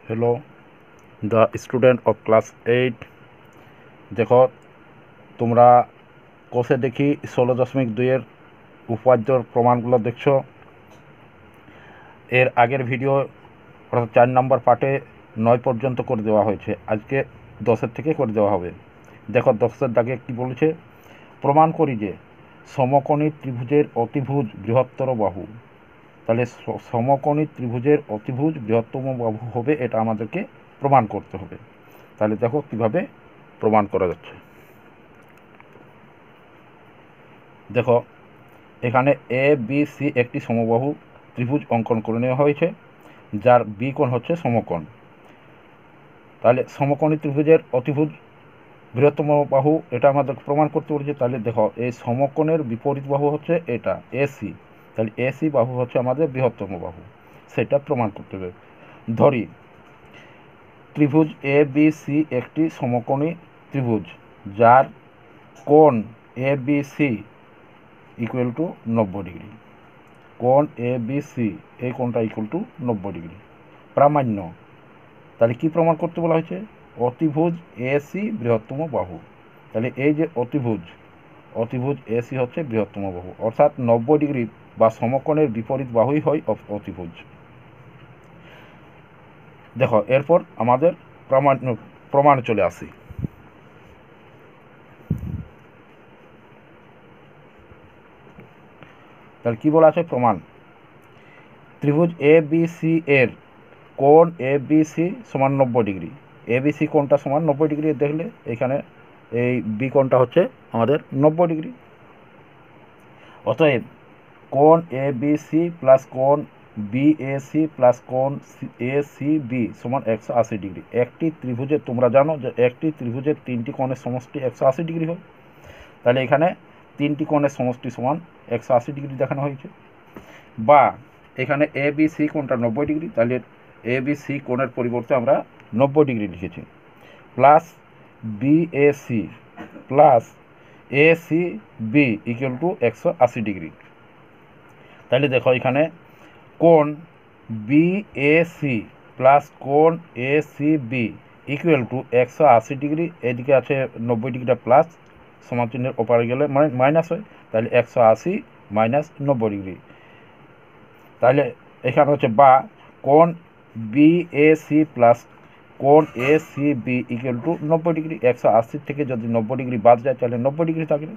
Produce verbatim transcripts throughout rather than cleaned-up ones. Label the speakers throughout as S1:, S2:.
S1: Hello the student of class eight. দেখো তোমরা কোষে দেখি ষোলো দশমিক দুইয়ের উপাদ্যর প্রমাণগুলো দেখছো। এর আগের ভিডিও অর্থাৎ চার নম্বর পার্টে নয় পর্যন্ত করে দেওয়া হয়েছে, আজকে দশের থেকে করে দেওয়া হবে। দেখো দশের দাগে কি বলেছে, প্রমাণ করি যে সমকোণী ত্রিভুজের অতিভুজ বৃহত্তর বাহু। তাহলে সমকোণী ত্রিভুজের অতিভুজ বৃহত্তম বাহু হবে, এটা আমাদেরকে প্রমাণ করতে হবে। তাহলে দেখো কিভাবে প্রমাণ করা যাচ্ছে। দেখো এখানে এ বি সি একটি সমবাহু ত্রিভুজ অঙ্কন করে নেওয়া হয়েছে, যার বি কোণ হচ্ছে সমকোণ। তাহলে সমকোণী ত্রিভুজের অতিভুজ বৃহত্তম বাহু, এটা আমাদের প্রমাণ করতে বলেছে। তাহলে দেখো এই সমকোণের বিপরীত বাহু হচ্ছে এটা এসি, তাহলে এসি বাহু হচ্ছে আমাদের বৃহত্তম বাহু, সেটা প্রমাণ করতে হবে। ধরি ত্রিভুজ এ বি সি একটি সমকোণী ত্রিভুজ, যার কোণ A B C equal to নব্বই ডিগ্রি। কোণ এ বি সি এই কোণটা ইকুয়াল টু নব্বই ডিগ্রি। প্রামাণ্য, তাহলে কি প্রমাণ করতে বলা হয়েছে, অতিভুজ এ সি বৃহত্তম বাহু। তাহলে এই যে অতিভুজ অতিভুজ এ সি হচ্ছে বৃহত্তম বাহু, অর্থাৎ নব্বই ডিগ্রি বা সমকোণের বিপরীত বাহুই হয় অতিভুজ। দেখো এরপর আমাদের প্রমাণ প্রমাণ চলে আসি। তাহলে কি বলা আছে প্রমাণ, ত্রিভুজ এ বি সি এর কোণ এ বি সি সমান নব্বই ডিগ্রি। এ বি সি কোণটা সমান নব্বই ডিগ্রি, দেখলে এখানে এই বি কোণটা হচ্ছে আমাদের নব্বই ডিগ্রি। অতএব কোণ এ বি সি প্লাস কোণ বি এ সি প্লাস কোণ এ সি বি সমান একশো আশি ডিগ্রি। একটি ত্রিভুজের, তোমরা জানো যে একটি ত্রিভুজের তিনটি কোণের সমষ্টি একশো আশি ডিগ্রি হয়। তাহলে এখানে তিনটি কোণের সমষ্টি সমান একশো আশি ডিগ্রি দেখানো হয়েছে। বা এখানে এ বি সি কোণটা নব্বই ডিগ্রি, তাহলে এ বি সি কোণের পরিবর্তে আমরা নব্বই ডিগ্রি লিখেছি। Plus B A C plus A C B equal to একশো আশি ডিগ্রি। তাহলে দেখো এখানে কোণ বি এ সি প্লাস কোণ A C B equal to একশো আশি ডিগ্রি, এদিকে আছে নব্বই ডিগ্রিটা প্লাস, সমান চিহ্নের ওপারে গেলে মানে মাইনাস হয়, তাহলে একশো আশি মাইনাস নব্বই ডিগ্রি। তাহলে এখানে হচ্ছে বা কোণ বি এ সি প্লাস কোণ A C B equal to নব্বই ডিগ্রি। একশো আশি থেকে যদি নব্বই ডিগ্রি বাদ যায় তাহলে নব্বই ডিগ্রি থাকবে।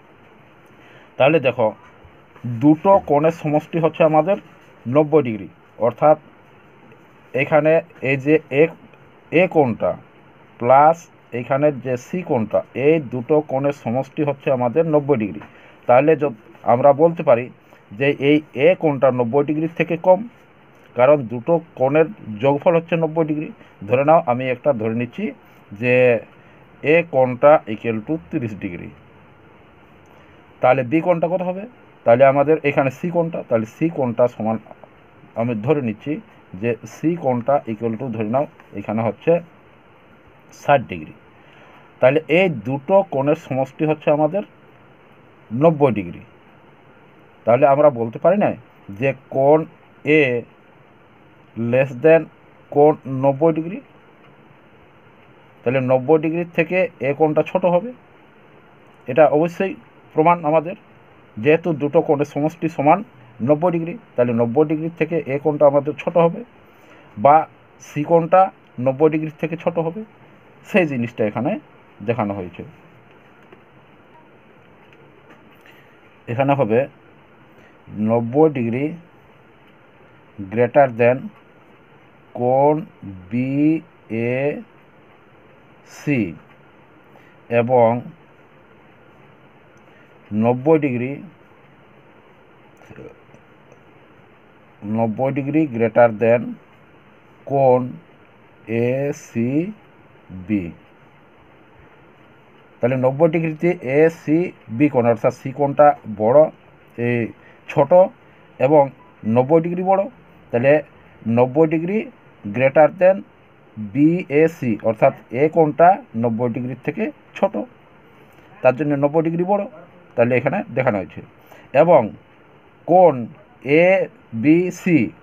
S1: তাহলে দেখো দুটো কোণের সমষ্টি হচ্ছে আমাদের নব্বই ডিগ্রি, অর্থাৎ এখানে এই যে এক এ কোণটা প্লাস এখানে যে সি কোণটা, এই দুটো কোণের সমষ্টি হচ্ছে আমাদের নব্বই ডিগ্রি। তাহলে আমরা বলতে পারি যে এই এ কোণটা নব্বই ডিগ্রির থেকে কম, কারণ দুটো কোণের যোগফল হচ্ছে নব্বই ডিগ্রি। ধরে নাও আমি একটা ধরে নিচ্ছি যে এ কোণটা ইকুয়াল টু তিরিশ ডিগ্রি, তাহলে বি কোণটা কত হবে, তাহলে আমাদের এখানে সি কোণটা, তাহলে সি কোণটা সমান আমি ধরে নিচ্ছি যে সি কোণটা ইকুয়াল টু ধরে নাও এখানে হচ্ছে ষাট ডিগ্রি। তাহলে এই দুটো কোণের সমষ্টি হচ্ছে আমাদের নব্বই ডিগ্রি। তাহলে আমরা বলতে পারি না যে কোণ এ লেস দেন কোণ নব্বই ডিগ্রি, তাহলে নব্বই ডিগ্রির থেকে এ কোণটা ছোট হবে। এটা অবশ্যই প্রমাণ আমাদের, যেহেতু দুটো কোণের সমষ্টি সমান নব্বই ডিগ্রি, তাহলে নব্বই ডিগ্রির থেকে এ কোণটা আমাদের ছোট হবে, বা সি কোণটা নব্বই ডিগ্রির থেকে ছোট হবে, সেই জিনিসটা এখানে দেখানো হয়েছে। এখানে হবে নব্বই ডিগ্রি গ্রেটার দেন কোণ বি এ সি এবং নব্বই ডিগ্রি নব্বই ডিগ্রি গ্রেটার দেন কোণ এ সি বি। তাহলে নব্বই ডিগ্রিতে এ সি বি কোণ, অর্থাৎ সি কোণটা বড় এই ছোট এবং নব্বই ডিগ্রি বড়, তাহলে নব্বই ডিগ্রি greater than B A C, অর্থাৎ এ কোণটা নব্বই ডিগ্রির থেকে ছোট, তার জন্য নব্বই ডিগ্রি বড়, তাহলে এখানে দেখানো হয়েছে। এবং কোণ এ বি সি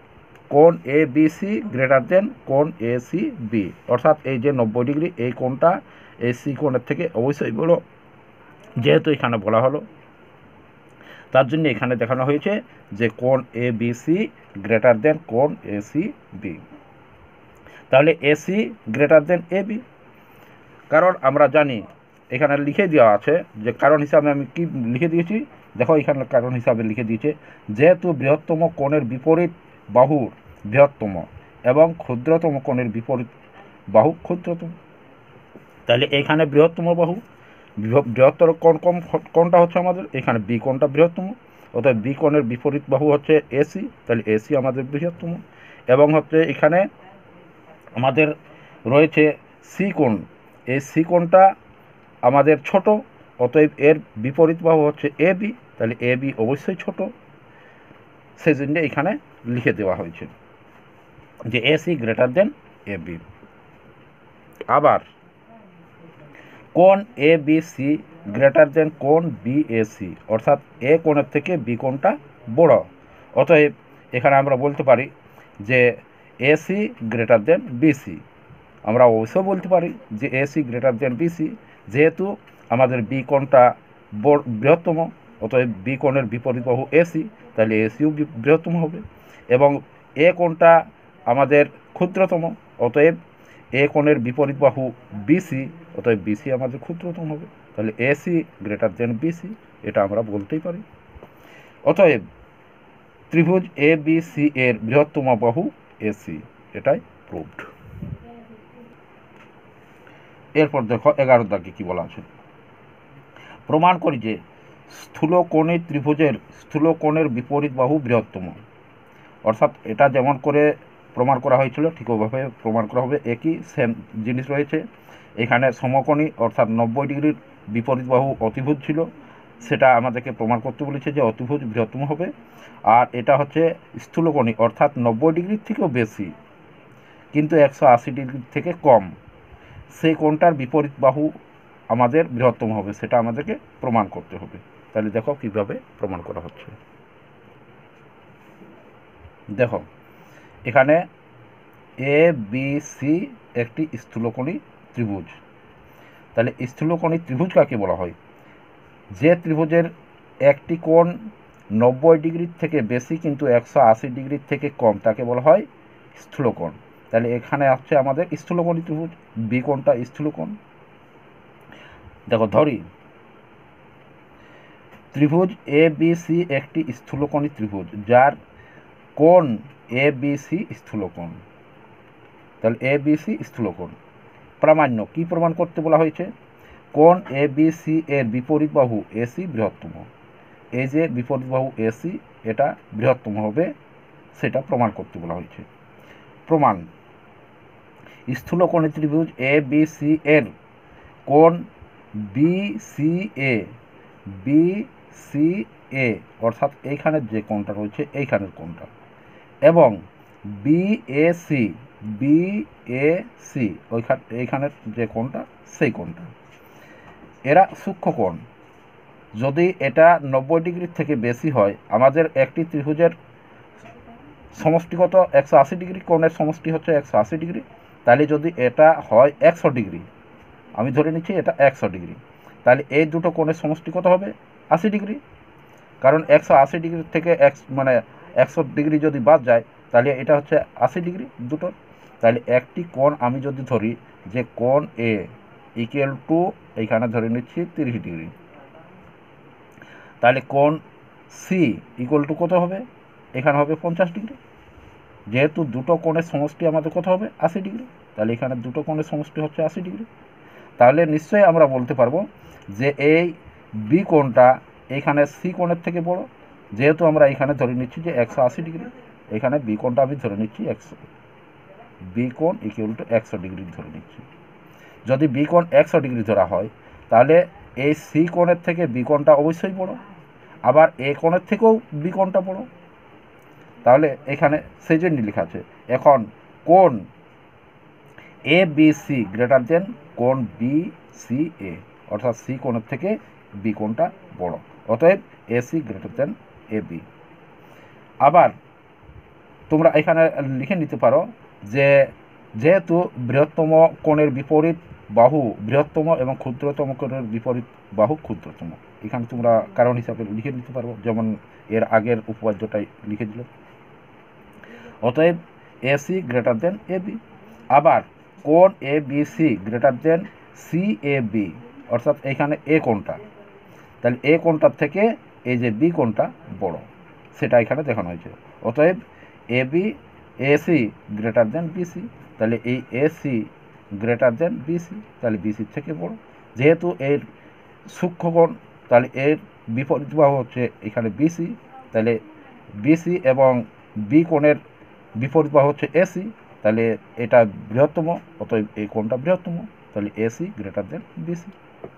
S1: কোণ A B C greater than কোণ এ সি বি, অর্থাৎ এই যে নব্বই ডিগ্রি এই কোণটা এ সি কোণের থেকে অবশ্যই বড়, যেহেতু এখানে বলা হলো তার জন্য এখানে দেখানো হয়েছে যে কোণ A B C greater than কোণ এ সি বি। তাহলে A C greater than A B, কারণ আমরা জানি এখানে লিখে দেওয়া আছে যে কারণ হিসাবে আমি কি লিখে দিয়েছি, দেখো এখানে কারণ হিসাবে লিখে দিয়েছে যেহেতু বৃহত্তম কোণের বিপরীত বাহুর বৃহত্তম এবং ক্ষুদ্রতম কোণের বিপরীত বাহু ক্ষুদ্রতম। তাহলে এখানে বৃহত্তম বাহু বৃহত্তর কোণ কম কোণটা হচ্ছে আমাদের এখানে বি কোণটা বৃহত্তম, অর্থাৎ বি কোণের বিপরীত বাহু হচ্ছে এসি, তাহলে এসি আমাদের বৃহত্তম। এবং হচ্ছে এখানে আমাদের রয়েছে সি কোণ, এই সি কোণটা আমাদের ছোট, অতএব এর বিপরীত বাহু হচ্ছে এ বি, তাহলে এ বি অবশ্যই ছোট, সেই জন্য এখানে লিখে দেওয়া হয়েছে যে AC greater than A B. আবার কোণ A B C greater than কোণ বি এ সি, অর্থাৎ এ কোণের থেকে বি কোণটা বড়, অতএব এখানে আমরা বলতে পারি যে এসি গ্রেটার দেন বিসি। আমরা অবশ্যই বলতে পারি যে এসি গ্রেটার দেন বিসি, যেহেতু আমাদের বি কোণটা বৃহত্তম, অতএব বি কোণের বিপরীত বাহু এসি, তাহলে এসিও বৃহত্তম হবে। এবং এ কোণটা আমাদের ক্ষুদ্রতম, অতএব এ কোণের বিপরীত বাহু বিসি, অতএব বিসি আমাদের ক্ষুদ্রতম হবে, তাহলে এসি গ্রেটার দেন বিসি, এটা আমরা বলতেই পারি। অতএব ত্রিভুজ এ বি সি এর বৃহত্তম বাহু এসি, এটাই প্রুভড। এরপর দেখো এগারো দাগে কি বলা আছে, প্রমাণ করি যে স্থূলকোণী ত্রিভুজের স্থূলকোণের বিপরীত বাহু বৃহত্তম। অর্থাৎ এটা যেমন করে প্রমাণ করা হয়েছিল ঠিক ওইভাবে প্রমাণ করা হবে, একই সেম জিনিস রয়েছে। এখানে সমকোণী অর্থাৎ নব্বই ডিগ্রির বিপরীত বাহু অতিভুজ ছিল, সেটা আমাদেরকে প্রমাণ করতে বলেছে যে অতিভুজ বৃহত্তম হবে। আর এটা হচ্ছে স্থূলকোণী অর্থাৎ নব্বই ডিগ্রির থেকেও বেশি কিন্তু একশো আশি ডিগ্রির থেকে কম, সেই কোণটার বিপরীত বাহু আমাদের বৃহত্তম হবে, সেটা আমাদেরকে প্রমাণ করতে হবে। তাহলে দেখো কিভাবে প্রমাণ করা হচ্ছে। দেখো এখানে এ বি সি একটি স্থূলকোণী ত্রিভুজ, তাহলে স্থূলকোণী ত্রিভুজ কাকে বলা হয়? যে ত্রিভুজের একটি কোণ নব্বই ডিগ্রির থেকে বেশি কিন্তু একশো আশি ডিগ্রির থেকে কম তাকে বলা হয় স্থূলকোণ। তাহলে এখানে আসছে আমাদের স্থূলকোণী ত্রিভুজ, বি কোণটা স্থূলকোণ। দেখো ধরি ত্রিভুজ এ বি সি একটি স্থূলকোণী ত্রিভুজ যার কোণ এ বি সি স্থূলকোণ, তাহলে এ বি সি স্থূলকোণ। প্রামাণ্য কি প্রমাণ করতে বলা হয়েছে? কোণ এ বি সি এর বিপরীত বাহু এসি বৃহত্তম, এই যে বিপরীত বাহু এসি এটা বৃহত্তম হবে, সেটা প্রমাণ করতে বলা হয়েছে। প্রমাণ, স্থূলকোণী ত্রিভুজ এ বি সি এর কোণ B C A B C A অর্থাৎ এইখানের যে কোণটা রয়েছে এইখানের কোণটা, এবং B A C B A C ওইখান এইখানের যে কোণটা সেই কোণটা, এরা সূক্ষ্ম কোণ। যদি এটা নব্বই ডিগ্রির থেকে বেশি হয়, আমাদের একটি ত্রিভুজের সমষ্টিগত একশো আশি ডিগ্রি কোণের সমষ্টি হচ্ছে একশো আশি ডিগ্রি, তাহলে যদি এটা হয় একশো ডিগ্রি, আমি ধরে নিচ্ছি এটা একশো ডিগ্রি, তাহলে এই দুটো কোণের সমষ্টি কত হবে? আশি ডিগ্রি। কারণ একশো আশি ডিগ্রি থেকে এক মানে একশো ডিগ্রি যদি বাদ যায় তাহলে এটা হচ্ছে আশি ডিগ্রি দুটো। তাহলে একটি কোণ আমি যদি ধরি যে কোণ এ ইকুয়াল টু এইখানে ধরে নিচ্ছি তিরিশ ডিগ্রি, তাহলে কোণ সি ইকুয়াল টু কত হবে? এখানে হবে পঞ্চাশ ডিগ্রি। যেহেতু দুটো কোণের সমষ্টি আমাদের কত হবে? আশি ডিগ্রি, তাহলে এখানে দুটো কোণের সমষ্টি হচ্ছে আশি ডিগ্রি। তাহলে নিশ্চয়ই আমরা বলতে পারবো যে এই বি কোণটা এইখানে সি কোণের থেকে বড়, যেহেতু আমরা এখানে ধরে নিচ্ছি যে একশো আশি ডিগ্রি, এখানে বি কোণটা আমি ধরে নিচ্ছি একশো, বি কোণ ইকুয়াল টু একশো ডিগ্রি ধরে নিচ্ছি। যদি বি কোণ একশো ডিগ্রি ধরা হয় তাহলে এই সি কোণের থেকে বি কোণটা অবশ্যই বড়, আবার এ কোণের থেকেও বি কোণটা বড়, তাহলে এখানে সেই জন্য লেখা আছে। এখন কোণ A B C greater than কোণ বি সি এ, অর্থাৎ সি কোণের থেকে বি কোণটা বড়, অতএব A C greater than A B. আবার তোমরা এখানে লিখে নিতে পারো যে যেহেতু বৃহত্তম কোণের বিপরীত বাহু বৃহত্তম এবং ক্ষুদ্রতম কোণের বিপরীত বাহু ক্ষুদ্রতম, এখানে তোমরা কারণ হিসাবে লিখে নিতে পারো, যেমন এর আগের উপপাদ্যটাই লিখে দিল। অতএব AC greater than A B. আবার কোণ A B C greater than C A B, অর্থাৎ এখানে এ কোণটা, তাহলে এ কোণটার থেকে এই যে বি কোণটা বড়, সেটা এখানে দেখানো হয়েছে। অতএব A B AC greater than BC, তাহলে এই এসি গ্রেটার দেন বিসি, তাহলে বিসির থেকে বড়। যেহেতু এর সূক্ষ্মকোণ, তাহলে এর বিপরীত বাহু হচ্ছে এখানে বিসি, তাহলে বিসি এবং বি কোণের বিপরীত বাহু হচ্ছে এসি, তাহলে এটা বৃহত্তম, অতএব এই কোণটা বৃহত্তম, তাহলে এসি গ্রেটার দেন বিসি।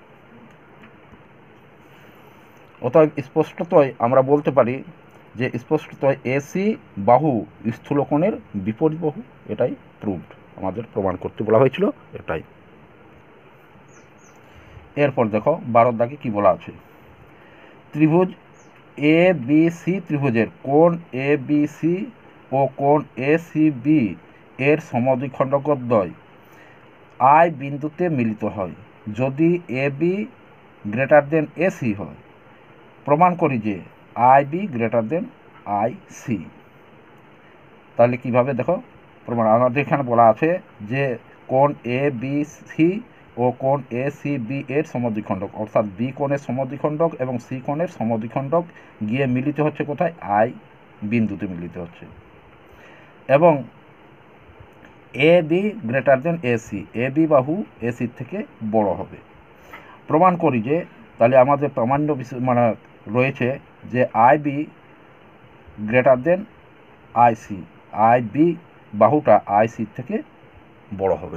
S1: অতএব স্পষ্টতই আমরা বলতে পারি যে স্পষ্টতই এসি বাহু স্থূলকোণের বিপরীত বাহু, এটাই প্রুভড, আমাদের প্রমাণ করতে বলা হয়েছিল এটাই। এরপর দেখো বারোর দাগে কি বলা আছে, ত্রিভুজ এ বি সি ত্রিভুজের কোণ এ বি সি ও কোণ এ সি বি এর সমদ্বিখণ্ডকদ্বয় আই বিন্দুতে মিলিত হয় যদি A B greater than AC হয়। প্রমাণ করি যে I B greater than I C. তাহলে কীভাবে দেখো প্রমাণ, আমাদের এখানে বলা আছে যে কোণ এ বি সি ও কোণ এ সি বি এর সমদ্বিখণ্ডক, অর্থাৎ বি কোণের সমদ্বিখণ্ডক এবং সি কোণের সমদ্বিখণ্ডক গিয়ে মিলিত হচ্ছে কোথায়, আই বিন্দুতে মিলিত হচ্ছে, এবং A B greater than AC, A B বাহু এসির থেকে বড় হবে। প্রমাণ করি যে, তাহলে আমাদের প্রামাণ্য মানে রয়েছে যে I B greater than I C, I B বাহুটা আই সির থেকে বড় হবে।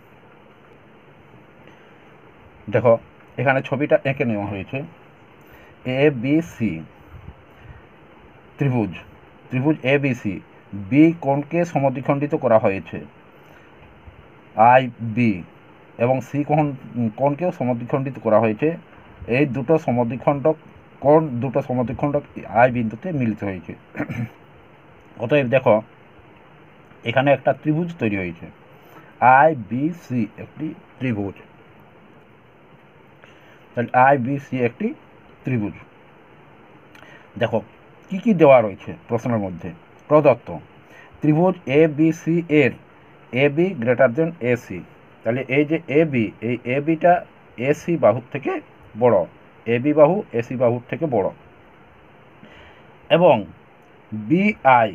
S1: দেখো এখানে ছবিটা এঁকে নেওয়া হয়েছে, এ বি সি ত্রিভুজ, ত্রিভুজ এ বি সি, বি কোণকে সমদ্বিখণ্ডিত করা হয়েছে আই বি, এবং সি কোণ কোণকেও সমদ্বিখণ্ডিত করা হয়েছে। এই দুটো সমদ্বিখণ্ডক কোণ দুটো সমদ্বিখণ্ডক আই বিন্দুতে মিলিত হয়েছে। অতএব দেখো এখানে একটা ত্রিভুজ তৈরি হয়েছে, আই বি সি একটি ত্রিভুজ, তাহলে আই বি সি একটি ত্রিভুজ। দেখো কি কি দেওয়া রয়েছে প্রশ্নের মধ্যে, প্রদত্ত ত্রিভুজ এ বি সি এর A B greater than AC, তাহলে এই যে এ বি, এই এ বিটা এসি বাহুর থেকে বড়, এ বি বাহু এসি বাহুর থেকে বড়, এবং বি আই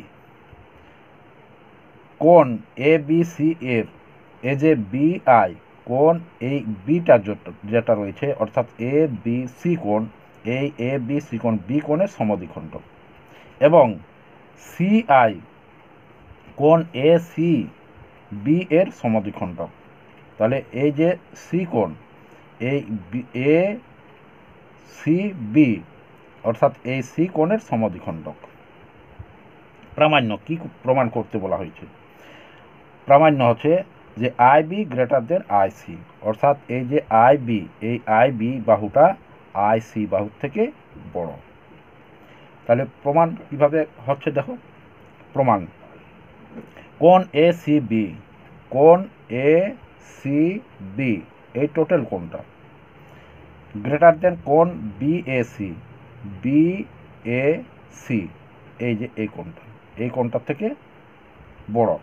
S1: কোণ এ বি সি এর এই যে বি আই কোণ এই বিটা যেটা রয়েছে, অর্থাৎ এ বি সি কোণ, এই এ বি সি কোণ বি কোণের সমদ্বিখণ্ডক, এবং সি আই কোণ এ সি বি এর সমদ্বিখণ্ডক। তাহলে এই যে সি কোণ, এই এ সি বি অর্থাৎ এই সি কোণের সমদ্বিখণ্ডক। প্রামাণ্য কি প্রমাণ করতে বলা হয়েছে, প্রামাণ্য হচ্ছে যে I B greater than I C, অর্থাৎ এই যে আই বি, এই আই বি বাহুটা আই সি বাহুর থেকে বড়। তাহলে প্রমাণ কিভাবে হচ্ছে দেখো, প্রমাণ কোণ এ সি বি, কোণ এ সি বি এই টোটাল কোণটা গ্রেটার দেন কোণ B A C, B A C এই যে এই কোণটা, এই কোণটার থেকে বড়,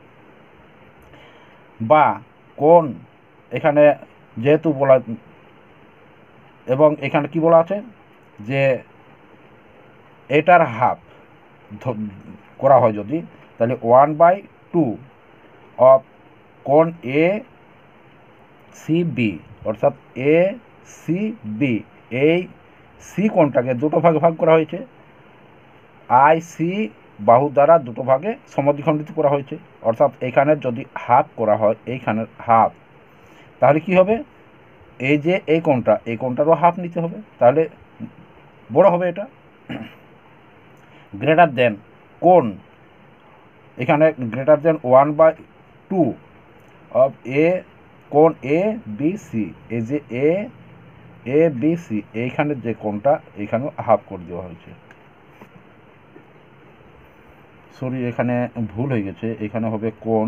S1: বা কোণ এখানে যেহেতু বলা, এবং এখানে কি বলা আছে যে এটার হাফ করা হয় যদি, তাহলে ওয়ান বাই টু অফ কোণ এ সি বি, অর্থাৎ এ সি বি এই সি কোণটাকে দুটো ভাগে ভাগ করা হয়েছে, আই সি বাহু দ্বারা দুটো ভাগে সমদ্বিখণ্ডিত করা হয়েছে, অর্থাৎ এখানে যদি হাফ করা হয়, এইখানের হাফ, তাহলে কি হবে, এই যে এই কোণটা, এই কোণটারও হাফ নিতে হবে, তাহলে বড় হবে এটা। গ্রেটার দেন কোণ এখানে greater than one by two of A কোণ এ বি সি, এই যে এ এ বি সি এইখানের যে কোণটা, এইখানেও হাফ করে দেওয়া হয়েছে। সরি এখানে ভুল হয়ে গেছে, এখানে হবে কোণ,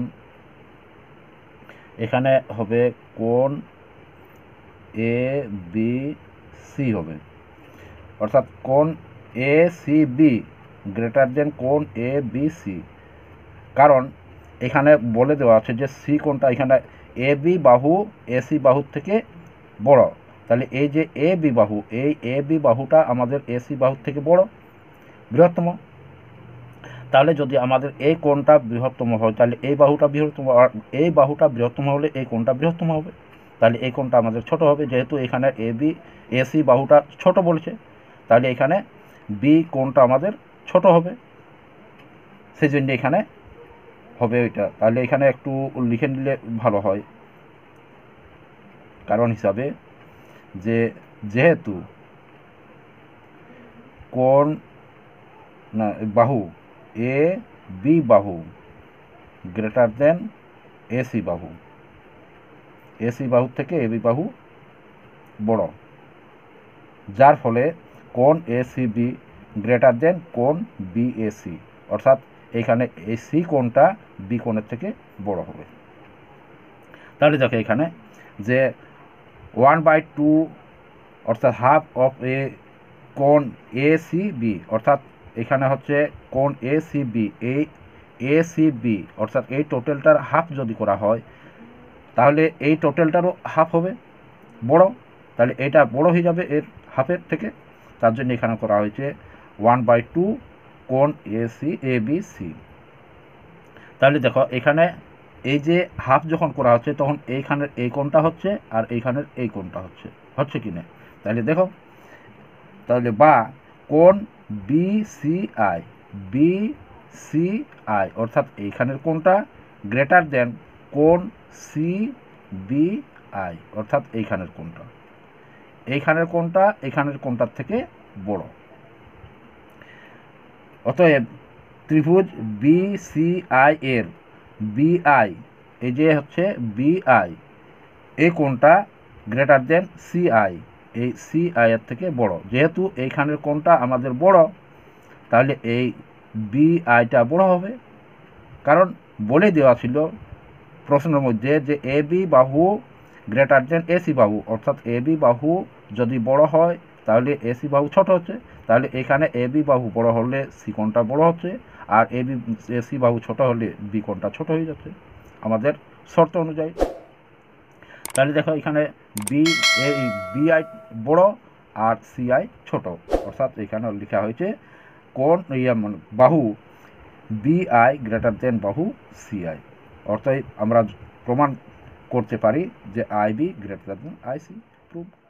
S1: এখানে হবে কোণ এ বি সি হবে, অর্থাৎ কোণ A C B greater than কোণ এ বি সি। কারণ এখানে বলে দেওয়া আছে যে সি কোণটা এখানে এ বি বাহু এ সি বাহুর থেকে বড়, তাহলে এই যে এ বি বাহু, এই এ বি বাহুটা আমাদের এ সি বাহুর থেকে বড়, বৃহত্তম। তাহলে যদি আমাদের এই কোণটা বৃহত্তম হয় তাহলে এই বাহুটা বৃহত্তম, আর এই বাহুটা বৃহত্তম হলে এই কোণটা বৃহত্তম হবে, তাহলে এই কোণটা আমাদের ছোট হবে। যেহেতু এখানে এ বি এ সি বাহুটা ছোট বলছে, তাহলে এখানে বি কোণটা আমাদের ছোট হবে, সেই জন্য এখানে হবে ওইটা। তাহলে এখানে একটু লিখে নিলে ভালো হয়, কারণ হিসাবে যে যেহেতু কোণ না বাহু এ বি বাহু গ্রেটার দেন এ সি বাহু, এ সি বাহু থেকে এ বি বাহু বড়, যার ফলে কোণ A C B greater than কোণ বি এ সি, অর্থাৎ এইখানে এই সি কোণটা বি কোণের থেকে বড় হবে। তাহলে দেখো এখানে যে ওয়ান বাই টু অর্থাৎ হাফ অফ এ কোণ এ সি বি, অর্থাৎ এখানে হচ্ছে কোণ এ সি বি, এই এ সি বি অর্থাৎ এই টোটালটার হাফ যদি করা হয় তাহলে এই টোটালটারও হাফ হবে বড়, তাহলে এটা বড় হয়ে যাবে এর হাফের থেকে, তার জন্য এখানে করা হয়েছে ওয়ান বাই টু কোণ A C A B C. তাহলে দেখো এখানে এই যে হাফ যখন করা হচ্ছে তখন এইখানের এই কোণটা হচ্ছে আর এইখানের এই কোণটা হচ্ছে, হচ্ছে কি না? তাহলে দেখো, তাহলে বা কোণ B C I, B C I অর্থাৎ এইখানের কোণটা গ্রেটার দেন কোণ সি বি আই, অর্থাৎ এইখানের কোণটা, এইখানের কোণটা এইখানের কোণটার থেকে বড়। অতএব ত্রিভুজ বি সি আই এর বি আই, এই যে হচ্ছে বি আই, এই কোণটা গ্রেটার দেন সি আই, এই সি আই এর থেকে বড়। যেহেতু এইখানের কোণটা আমাদের বড়, তাহলে এই বি আইটা বড় হবে, কারণ বলে দেওয়া ছিল প্রশ্নের মধ্যে যে এ বি বাহু গ্রেটার দেন এ সি বাহু, অর্থাৎ এ বি বাহু যদি বড় হয় তাহলে এ সি বাহু ছোট হচ্ছে, তাহলে এখানে এ বি বাহু বড় হলে সি কোণটা বড় হচ্ছে, আর এ বি এ সি বাহু ছোট হলে বি কোণটা ছোট হয়ে যাচ্ছে আমাদের শর্ত অনুযায়ী। তাহলে দেখো এখানে বি এই বি আই বড় আর সি আই ছোট, অর্থাৎ এখানে লেখা হয়েছে কোণ ইয়ে মানে বাহু বি আই গ্রেটার দেন বাহু সি আই, অর্থাৎ আমরা প্রমাণ করতে পারি যে I B greater than I C. Prove.